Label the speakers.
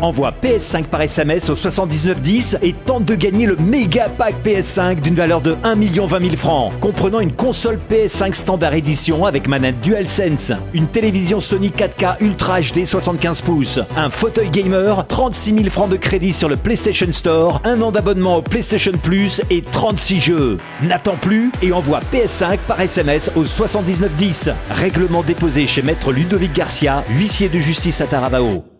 Speaker 1: Envoie PS5 par SMS au 7910 et tente de gagner le méga pack PS5 d'une valeur de 1 020 000 francs, comprenant une console PS5 Standard Edition avec manette DualSense, une télévision Sony 4K Ultra HD 75 pouces, un fauteuil gamer, 36 000 francs de crédit sur le PlayStation Store, un an d'abonnement au PlayStation Plus et 36 jeux. N'attends plus et envoie PS5 par SMS au 7910. Règlement déposé chez Maître Ludovic Garcia, huissier de justice à Taravao.